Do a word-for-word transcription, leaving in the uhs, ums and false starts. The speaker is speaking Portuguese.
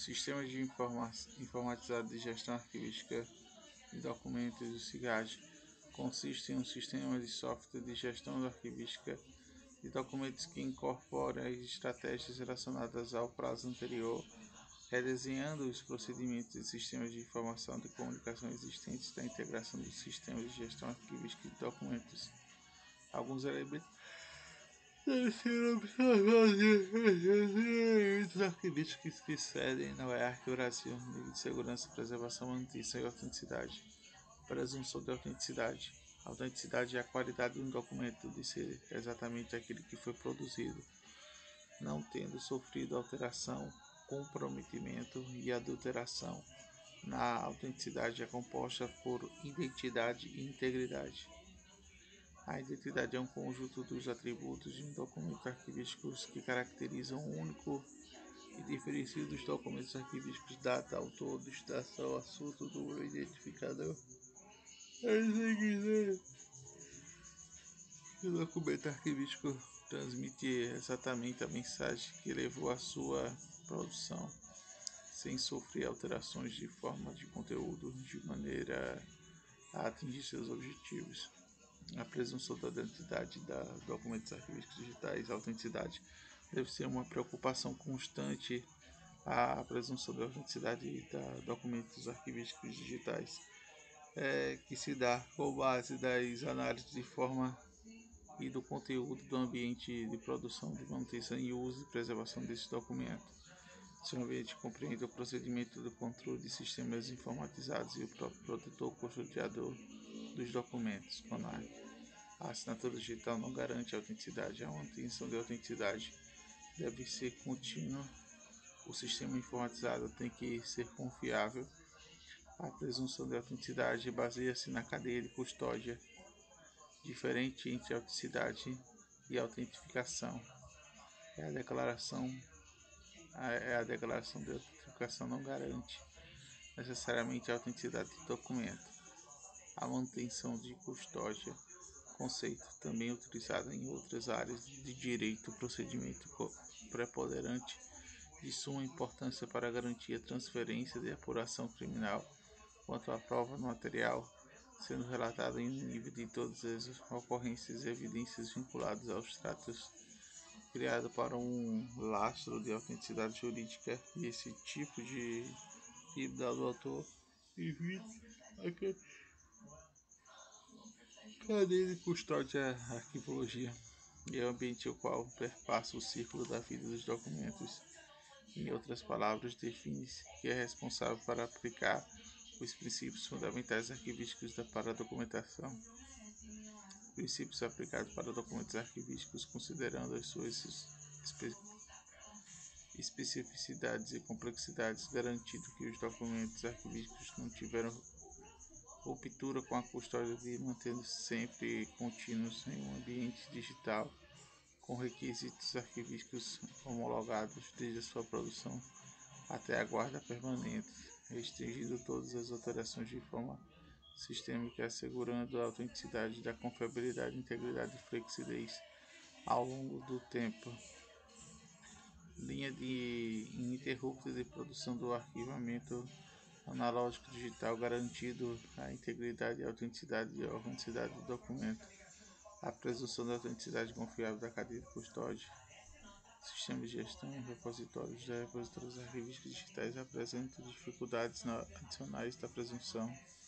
Sistema de informa informatizado de gestão arquivística de documentos, o SIGAD, consiste em um sistema de software de gestão arquivística de documentos que incorpora as estratégias relacionadas ao prazo anterior, redesenhando os procedimentos e sistemas de informação de comunicação existentes da integração dos sistemas de gestão arquivística de documentos. Alguns elementos devem ser observados os arquivísticos que cedem na E A R C Brasil: nível de segurança, preservação, manutenção e autenticidade. Presunção de autenticidade. A autenticidade é a qualidade de um documento de ser exatamente aquilo que foi produzido, não tendo sofrido alteração, comprometimento e adulteração. Na autenticidade é composta por identidade e integridade. A identidade é um conjunto dos atributos de um documento arquivístico que caracterizam o único e diferencia dos documentos arquivísticos: data, autor, destinação, assunto, número, identificador. O documento arquivístico transmite exatamente a mensagem que levou à sua produção, sem sofrer alterações de forma de conteúdo, de maneira a atingir seus objetivos. A presunção da identidade da documentos arquivísticos digitais. A autenticidade deve ser uma preocupação constante. A presunção da autenticidade da documentos arquivísticos digitais é que se dá com base das análises de forma e do conteúdo do ambiente de produção, de manutenção e uso e preservação desse documento. Seu ambiente compreende o procedimento do controle de sistemas informatizados e o próprio protetor custodiador dos documentos, CONAR. A assinatura digital não garante a autenticidade. A manutenção de autenticidade deve ser contínua. O sistema informatizado tem que ser confiável. A presunção de autenticidade baseia-se na cadeia de custódia, diferente entre autenticidade e autentificação. É a declaração, é a declaração de autentificação não garante necessariamente a autenticidade do documento. A manutenção de custódia, conceito também utilizado em outras áreas de direito, procedimento preponderante de suma importância para garantir a transferência de apuração criminal quanto à prova no material, sendo relatado em um nível de todas as ocorrências e evidências vinculadas aos tratos, criado para um lastro de autenticidade jurídica. E esse tipo de tipo do autor evita a cadeia de custódia, arquivologia, e é o ambiente ao qual perpassa o círculo da vida dos documentos. Em outras palavras, define-se que é responsável para aplicar os princípios fundamentais arquivísticos para a documentação. Princípios aplicados para documentos arquivísticos, considerando as suas espe especificidades e complexidades, garantindo que os documentos arquivísticos não tiveram ruptura com a custódia e mantendo-se sempre contínuos em um ambiente digital, com requisitos arquivísticos homologados desde a sua produção até a guarda permanente, restringindo todas as alterações de forma sistêmica, assegurando a autenticidade da confiabilidade, integridade e flexibilidade ao longo do tempo. Linha de ininterrupta de produção do arquivamento analógico digital, garantindo a integridade e autenticidade e a organicidade do documento. A presunção da autenticidade confiável da cadeia de custódia. Sistemas de gestão e repositórios. Os repositórios arquivísticos digitais apresentam dificuldades adicionais da presunção